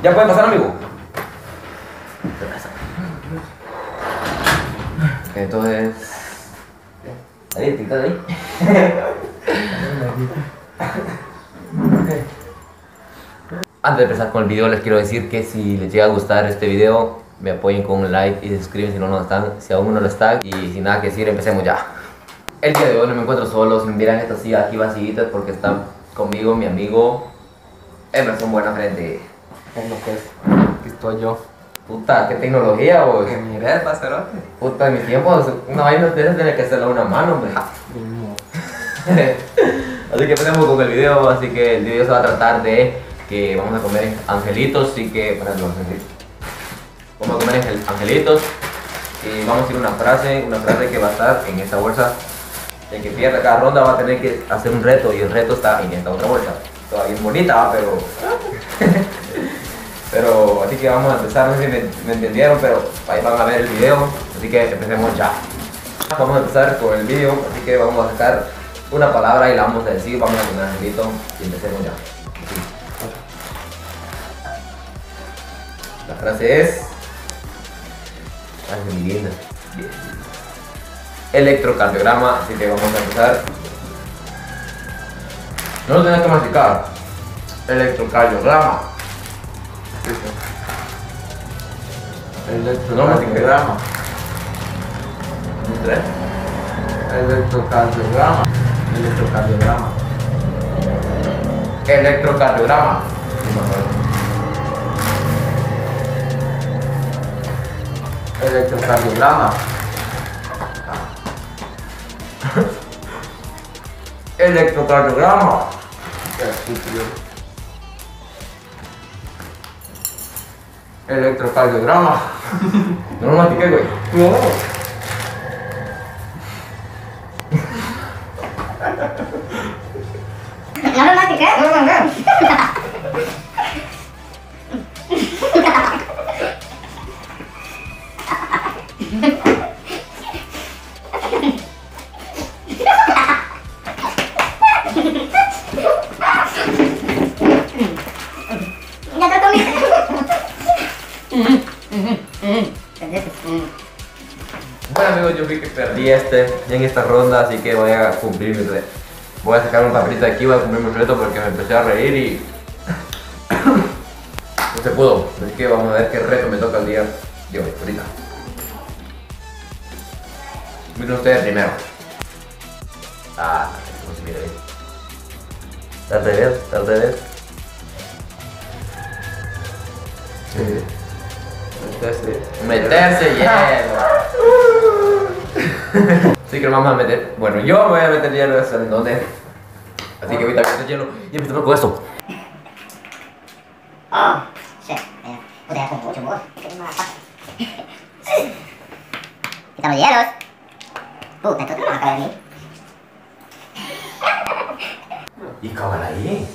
¿Ya puede pasar, amigo? Entonces... Ahí, pintado ahí. Antes de empezar con el video les quiero decir que si les llega a gustar este video, me apoyen con un like y se suscriben si no están, si aún no lo están. Y sin nada que decir, empecemos ya. El día de hoy no me encuentro solo, si me miran estas sillas aquí vacíitas porque están conmigo mi amigo Emerson Buenafrente. Es lo que es. Aquí estoy yo. Puta, qué tecnología, vos. Que miré, pasarote. Puta, en mis tiempos, una vaina de esas tenía que hacerla a una mano, hombre. Así que empecemos con el video. Así que el video se va a tratar de que vamos a comer angelitos. Así que, vamos a comer angelitos. Y vamos a decir una frase que va a estar en esta bolsa. El que pierda cada ronda va a tener que hacer un reto. Y el reto está en esta otra bolsa. Todavía bien bonita, pero... Pero así que vamos a empezar, no sé si me entendieron, pero ahí van a ver el video, así que empecemos ya. Vamos a empezar con el video, así que vamos a sacar una palabra y la vamos a decir, vamos a poner angelito y empecemos ya. Así. La frase es... Ay, mi linda. Bien. Electrocardiograma, así que vamos a empezar. No lo tenés que masticar. Electrocardiograma. Electrocardiograma. ¿Tres? Electrocardiograma. Electrocardiograma. Electrocardiograma. Electrocardiograma. Electrocardiograma. Electrocardiograma. No lo mastiqué, güey. No. No lo mastiqué. Ya te comiste. Bueno amigos, yo vi que perdí en esta ronda, así que voy a cumplir mi reto. Voy a sacar un papelito de aquí, voy a cumplir mi reto porque me empecé a reír y... no se pudo, así que vamos a ver qué reto me toca el día de hoy, ahorita. Miren ustedes primero. Ah, no se mira bien. Está al revés, está al revés. Sí. Meterse hielo. Así que lo vamos a meter. Bueno, yo me voy a meter hielo, ¿eso en dónde? Así que ahorita meter hielo y empezamos con esto. Oh, shit. Puta, ya como 8 modos. Quitamos hielos. Puta, entonces no va a caer en mí. Y cámara ahí.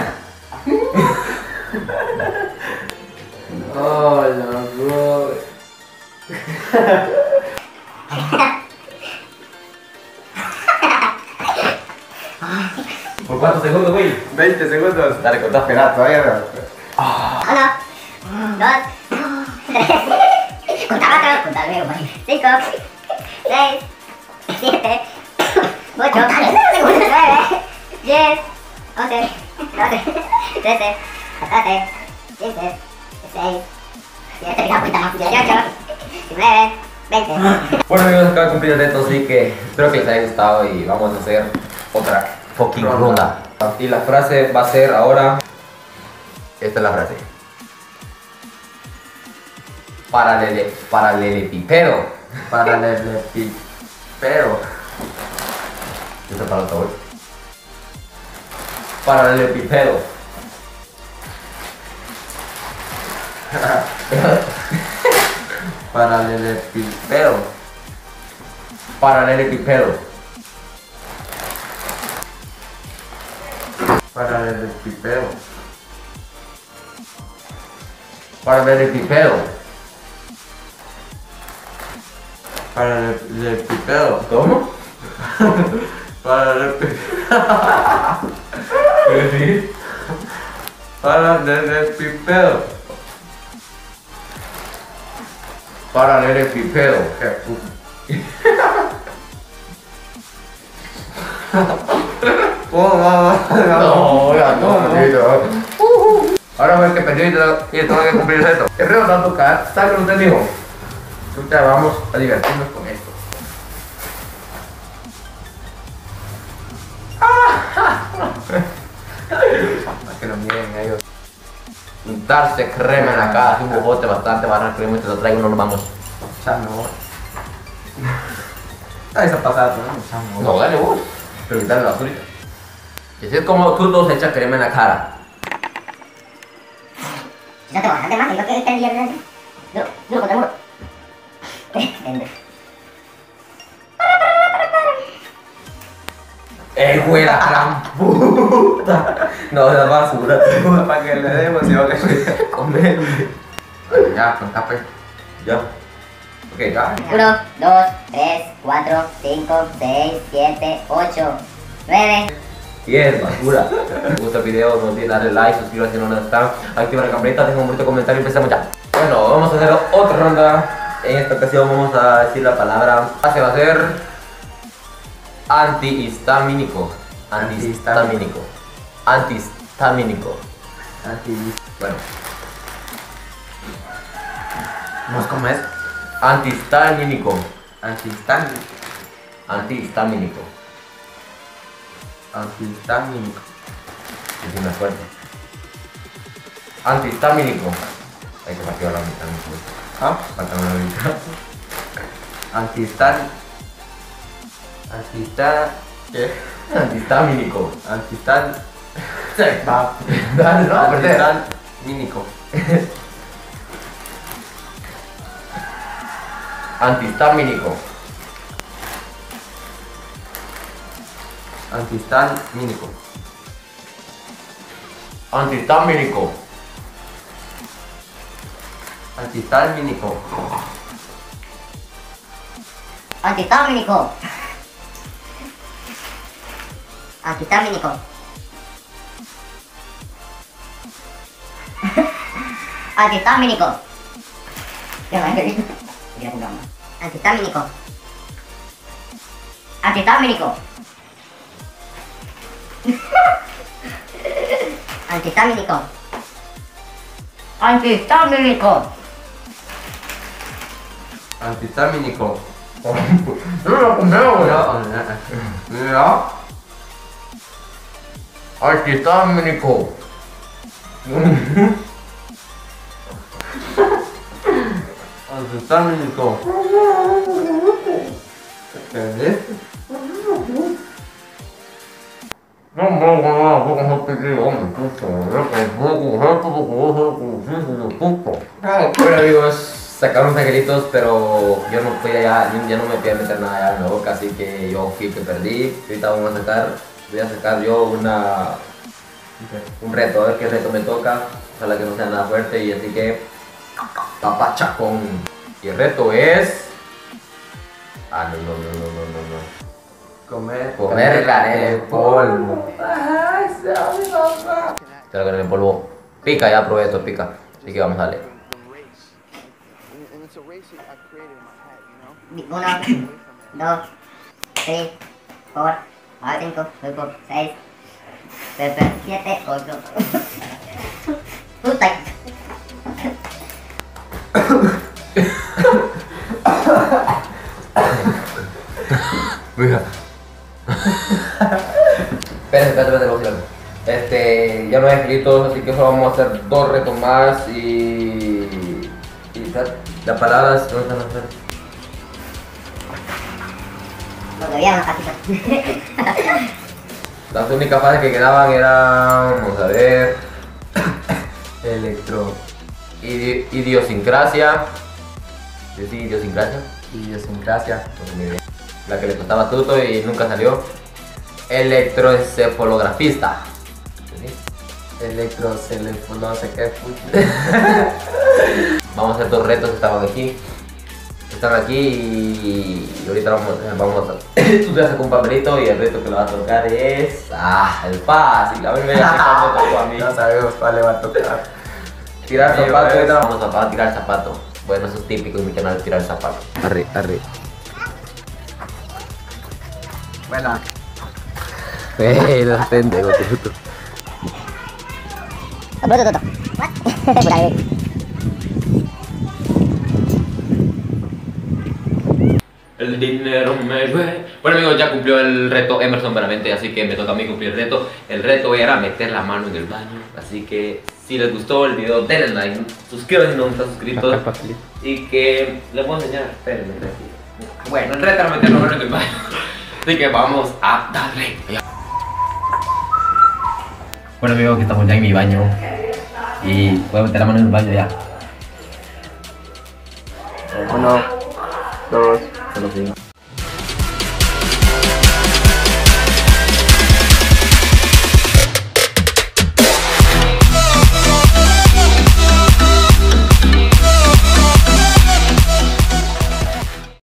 Oh, loco. ¿Por cuántos segundos, güey? 20 segundos. Dale, contá. Espera, todavía no. 1, 2, 3. Contá 4, contá luego, 5, 6, 7, 8, 9, 10, 11, 12, 13, 14, 15, 16, 17, 18, 19, 20. Bueno amigos, acabo de cumplir el reto, así que espero que les haya gustado y vamos a hacer otra fucking ronda. Y la frase va a ser ahora... Esta es la frase. Paralelepípedo. Paralelepípedo. Esta es para el favor. Paralelepípedo. Paralelepípedo. Paralelepípedo. Paralelepípedo. Paralelepípedo. Paralelepípedo. ¿Cómo? Paralelepípedo. para leer el pipero. Qué puto. No, ya no. Ahora voy a que perdió y tengo que cumplir el reto. El reto va a tocar, ¿sabe lo que usted dijo? Ahorita vamos a divertirnos con esto. Para que lo miren ellos. Untarse crema en la cara, así un bojote bastante, barra crema y te lo traigo y no nos vamos. Chamo. Ahí está pasado, ¿no? Chamo. No, dale vos. Pero quitarle la basurita. Y así es como tú dos echas crema en la cara. Si no te bastante más, creo que está el día de duro, duro contra el muro. Güey, la gran puta. No, la basura. Para que le dé emoción que Comer. ya, con tape. Ya. Ok, ya. 1, 2, 3, 4, 5, 6, 7, 8, 9. 10, basura. Si les gusta el video, no olviden darle like, suscribirse si no lo están, activar la campanita, dejen un bonito comentario y empezamos ya. Bueno, vamos a hacer otra ronda. En esta ocasión vamos a decir la palabra. Se va a hacer antihistamínico. Antihistamínico. Antihistamínico. Bueno, ¿Cómo es? antihistamínico. Antihistamínico. Antihistamínico. Antihistamínico. Es una fuerte. Antihistamínico. Ahí se partió la mitad. ¿Ah? Falta una mitad. Antihistamínico. ¿Qué? Antihistamínico. Antihistamínico. Va. Dale, no, perder. Antihistamínico. Antihistamínico. Antihistamínico. Antihistamínico. Antihistamínico. Antihistamínico. Antihistamínico. Antihistamínico. ¿Qué más? Antihistamínico. Antihistamínico. Antihistamínico. Antihistamínico. Antihistamínico. No lo comemos, No. Antihistamínico. Antihistamínico. ¿Qué es? Bueno amigos, sacaron los angelitos, pero yo no fui allá, ya no me podía meter nada allá en la boca, así que yo fui que perdí. Ahorita voy a sacar yo un reto, a ver qué reto me toca, ojalá que no sea nada fuerte, y así que papachacón. Y el reto es... Ah, no. Comer canela en polvo. Ay, se va mi mamá. La canela en polvo pica, ya probé esto, pica. Así que vamos a darle. Uno, dos, tres, cuatro, cinco, seis, siete, ocho. Puta. Mira. Espérate, lo cierro. Ya no hay angelitos, así que solo vamos a hacer 2 retos más y las palabras no están a hacer. Porque había unas patitas. Las únicas fases que quedaban eran, vamos a ver, idiosincrasia. ¿Sí, idiosincrasia? Idiosincrasia. No, ni idea. La que le costaba a Tuto y nunca salió. Electroencefalografista. ¿Sí? No sé qué puta. Vamos a hacer 2 retos que estaban aquí. Están aquí y ahorita vamos a... Tú te vas con un papelito y el reto que le va a tocar es... el fácil. A ver, me tocó a mí. No sabemos cuál le va a tocar. Tirar zapato, Amigo, ahorita vamos a tirar zapato. Bueno, eso es típico en mi canal, tirar zapatos. Arre, arre. Buena. Los pendejos, puto. Bruto, Toto. What? Puta que El dinero me llueve. Bueno amigos, ya cumplió el reto Emerson Benavente, así que me toca a mí cumplir el reto. El reto era meter la mano en el baño. Así que si les gustó el video, denle like, suscríbanse si no están suscritos. Y que les voy a enseñar, espérenme. Bueno, el reto era meter la mano en el baño. Así que vamos a darle. Bueno amigos, que estamos ya en mi baño. Y voy a meter la mano en el baño ya. 1, 2, Solo 5.